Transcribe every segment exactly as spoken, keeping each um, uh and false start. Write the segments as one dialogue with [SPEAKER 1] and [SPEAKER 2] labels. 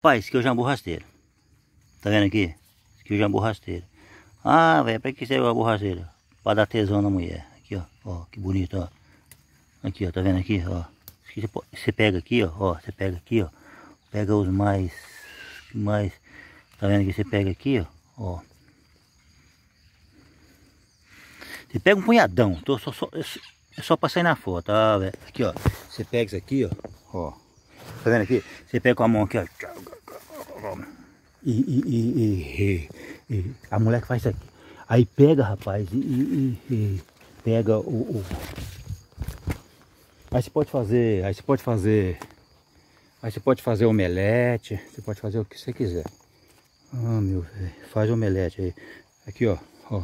[SPEAKER 1] Rapaz, esse aqui é o jambu rasteiro. Tá vendo aqui? Esse aqui é o jambu rasteiro. Ah, velho, pra que serve o jambu rasteiro? Pra dar tesão na mulher. Aqui, ó. Ó, que bonito, ó. Aqui, ó. Tá vendo aqui, ó. Você, pode, você pega aqui, ó. Ó, você pega aqui, ó. Pega os mais... mais... Tá vendo que você pega aqui, ó. Ó. Você pega um punhadão. Tô só, só, é só pra sair na foto, tá, velho? Aqui, ó. Você pega isso aqui, ó. Ó. Tá vendo aqui? Você pega com a mão aqui, ó. E, e, e, e, e a mulher que faz isso aqui. Aí pega, rapaz, e, e, e pega o, o... Aí você pode fazer, aí você pode fazer... Aí você pode fazer omelete, você pode fazer o que você quiser. Ah, meu velho, faz omelete aí. Aqui, ó, ó.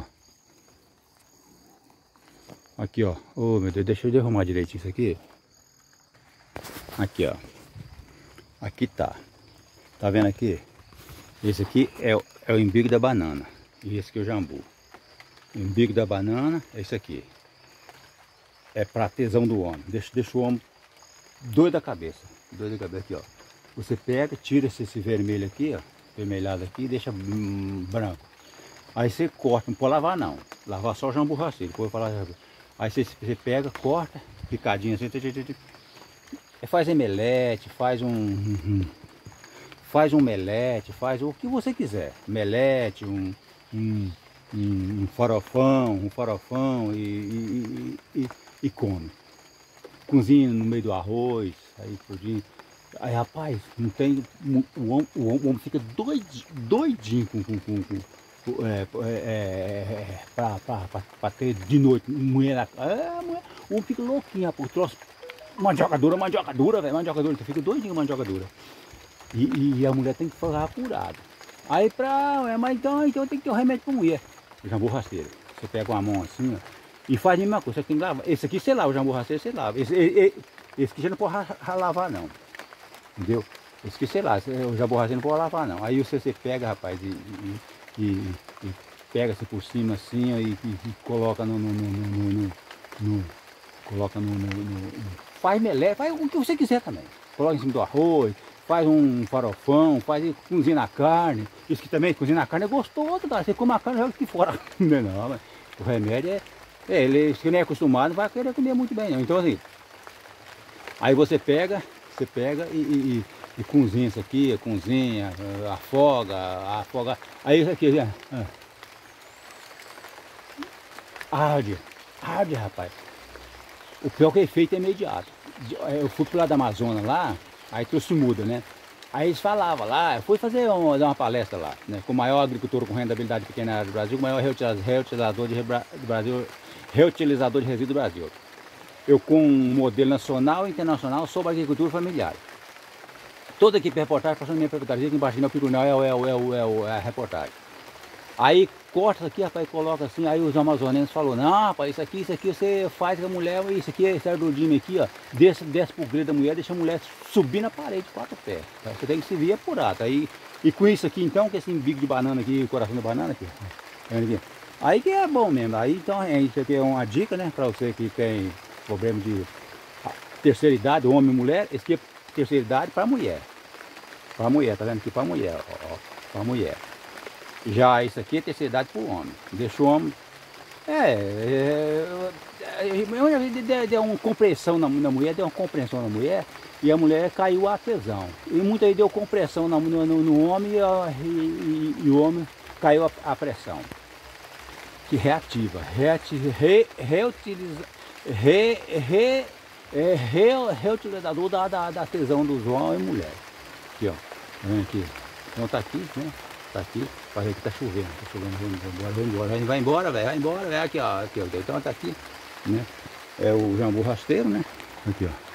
[SPEAKER 1] Aqui, ó. Oh, meu Deus, deixa eu derrumar direitinho isso aqui. Aqui, ó. Aqui tá. Tá vendo aqui? Esse aqui é, o- é o embigo da banana. E esse aqui é o jambu. O embigo da banana é isso aqui. É pra tesão do homem. Deixa, deixa o homem doido da cabeça. Doido da cabeça aqui, ó. Você pega, tira esse, esse vermelho aqui, ó. Vermelhado aqui e deixa hum, branco. Aí você corta, não pode lavar não. Lavar só o jambu rasteiro. Depois eu vou falar. Aí você, você pega, corta, picadinho assim. Faz emelete, faz um, um faz um melete, faz o que você quiser. Melete, um, um, um, um farofão, um farofão e, e, e, e come. Cozinha no meio do arroz, aí tudinho. Aí rapaz, não tem. O homem, o homem, o homem fica doidinho, doidinho com. com, com, com é, é, é, pra, pra, pra, pra ter de noite mulher na é, mulher, o homem fica louquinho, rapaz, o troço. Mandioca dura, mandioca dura, velho, mandioca dura, você fica doidinho com mandioca dura. E, e a mulher tem que fazer apurado. Aí pra, é, mas então, então tem que ter um remédio pra mulher. O jambu rasteiro. Você pega uma mão assim, ó, e faz a mesma coisa. Você tem que lavar. Esse aqui você lava, o jambu rasteiro você lava. Esse, esse, esse aqui você não pode lavar não. Entendeu? Esse aqui você lava, o jambu rasteiro não pode lavar não. Aí você, você pega, rapaz, e, e, e, e pega assim por cima assim, ó, e, e, e coloca no, no, no, no, no, no coloca no, no, no, faz melé, faz o que você quiser também. Coloca em cima do arroz, faz um farofão, faz cozinha na carne. Isso que também cozinha na carne é gostoso, cara. Você come a carne e joga aqui fora. Não, é não, mas o remédio é, é ele, se não é acostumado, não vai querer comer muito bem não. Então assim, aí você pega, você pega e, e, e, e cozinha isso aqui, cozinha, afoga, afoga. Aí isso aqui, ó, arde, arde, rapaz. O pior que é efeito é imediato. Eu fui pro lado da Amazonas lá, aí trouxe muda, né? Aí eles falavam lá, eu fui fazer uma, dar uma palestra lá, né? Com o maior agricultor com rentabilidade pequena do Brasil, com o maior reutilizador de, do Brasil, reutilizador de resíduos do Brasil. Eu com um modelo nacional e internacional sobre agricultura familiar. Toda equipe de reportagem passando minha reportagem, aqui embaixo do meu picunal é, o, é, o, é, o, é, o, é a reportagem. Aí corta isso aqui, rapaz, coloca assim, aí os amazonenses falaram, não, rapaz, isso aqui, isso aqui você faz com a mulher, isso aqui, esse ardudinho aqui, ó, desce, desce pro grito da mulher, deixa a mulher subir na parede, quatro pés. Tá? Você tem que se vir apurado. Aí, e com isso aqui então, com esse bico de banana aqui, coração de banana aqui, tá vendo aqui? Aí que é bom mesmo, aí então, isso aqui é uma dica, né, pra você que tem problema de terceira idade, homem e mulher, esse aqui é terceira idade pra mulher. Pra mulher, tá vendo aqui? Pra mulher, ó, ó, pra mulher. Já isso aqui é terceira idade para o homem. Deixa o homem. É. é deu uma compressão na, na mulher, deu uma compressão na mulher e a mulher caiu a tesão. E muita aí deu compressão no, no, no homem e, e, e, e o homem caiu a, a pressão. Que reativa. Reativa re, reutiliza, re, re, é, re, reutilizador da, da, da tesão dos homens e mulher. Aqui, ó. Tá vendo aqui? Então tá aqui, né? Tá aqui, para ver que tá chovendo, tá chovendo, vai embora, vai embora, vai embora, velho, vai embora, velho, aqui ó, aqui ó, então tá aqui, né, é o jambu rasteiro, né, aqui ó.